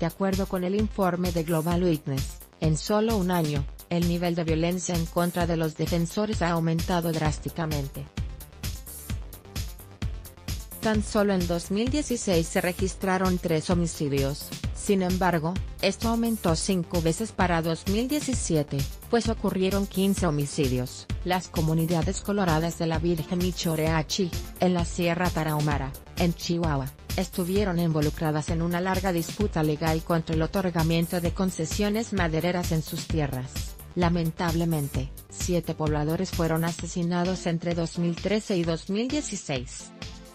De acuerdo con el informe de Global Witness, en solo un año, el nivel de violencia en contra de los defensores ha aumentado drásticamente. Tan solo en 2016 se registraron 3 homicidios, sin embargo, esto aumentó 5 veces para 2017, pues ocurrieron 15 homicidios. Las comunidades coloradas de la Virgen y Choreachi, en la Sierra Tarahumara, en Chihuahua, estuvieron involucradas en una larga disputa legal contra el otorgamiento de concesiones madereras en sus tierras. Lamentablemente, 7 pobladores fueron asesinados entre 2013 y 2016.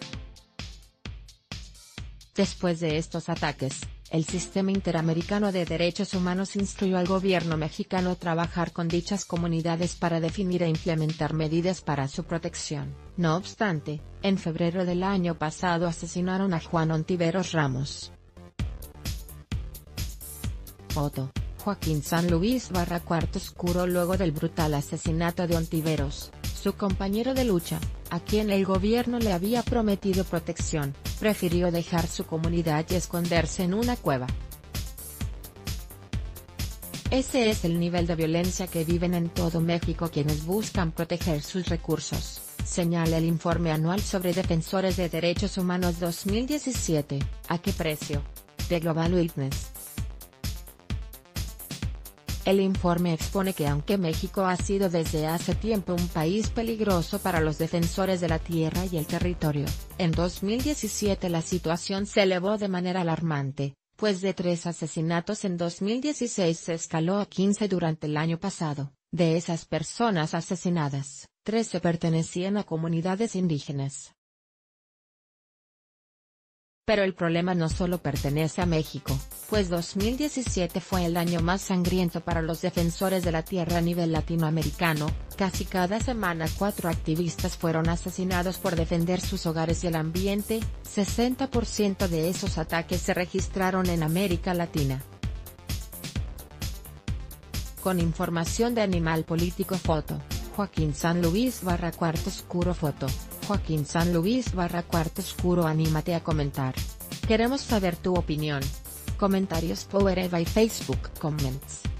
Después de estos ataques, el Sistema Interamericano de Derechos Humanos instruyó al gobierno mexicano a trabajar con dichas comunidades para definir e implementar medidas para su protección. No obstante, en febrero del año pasado asesinaron a Juan Ontiveros Ramos. Foto: Joaquín San Luis / Cuarto Oscuro. Luego del brutal asesinato de Ontiveros, su compañero de lucha, a quien el gobierno le había prometido protección, prefirió dejar su comunidad y esconderse en una cueva. Ese es el nivel de violencia que viven en todo México quienes buscan proteger sus recursos, señala el informe anual sobre defensores de derechos humanos 2017, ¿a qué precio?, de Global Witness. El informe expone que aunque México ha sido desde hace tiempo un país peligroso para los defensores de la tierra y el territorio, en 2017 la situación se elevó de manera alarmante, pues de 3 asesinatos en 2016 se escaló a 15 durante el año pasado. De esas personas asesinadas, 13 pertenecían a comunidades indígenas. Pero el problema no solo pertenece a México, pues 2017 fue el año más sangriento para los defensores de la tierra a nivel latinoamericano. Casi cada semana 4 activistas fueron asesinados por defender sus hogares y el ambiente. 60% de esos ataques se registraron en América Latina. Con información de Animal Político. Foto: Joaquín San Luis / Cuarto Oscuro. Foto: Joaquín San Luis / Cuarto Oscuro. Anímate a comentar. Queremos saber tu opinión. Comentarios powered by Facebook Comments.